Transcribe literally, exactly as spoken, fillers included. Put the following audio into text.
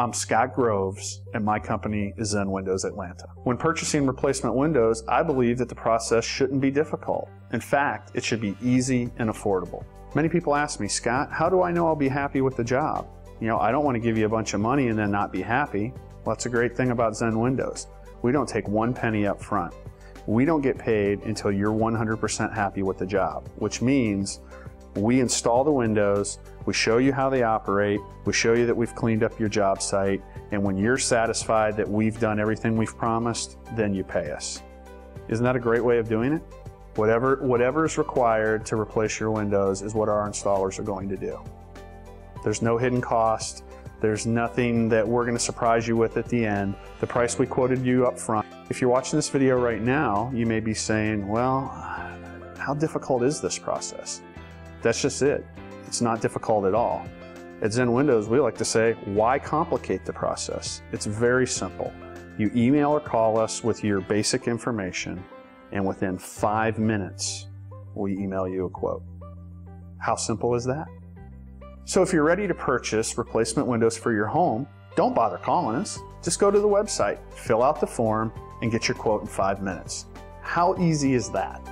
I'm Scott Groves, and my company is Zen Windows Atlanta. When purchasing replacement windows, I believe that the process shouldn't be difficult. In fact, it should be easy and affordable. Many people ask me, Scott, how do I know I'll be happy with the job? You know, I don't want to give you a bunch of money and then not be happy. Well, that's a great thing about Zen Windows. We don't take one penny up front. We don't get paid until you're one hundred percent happy with the job, which means we install the windows, we show you how they operate, we show you that we've cleaned up your job site, and when you're satisfied that we've done everything we've promised, then you pay us. Isn't that a great way of doing it? Whatever, whatever is required to replace your windows is what our installers are going to do. There's no hidden cost. There's nothing that we're going to surprise you with at the end. The price we quoted you up front. If you're watching this video right now, you may be saying, well, how difficult is this process? That's just it. It's not difficult at all. At Zen Windows, we like to say, why complicate the process? It's very simple. You email or call us with your basic information, and within five minutes, we email you a quote. How simple is that? So if you're ready to purchase replacement windows for your home, don't bother calling us. Just go to the website, fill out the form, and get your quote in five minutes. How easy is that?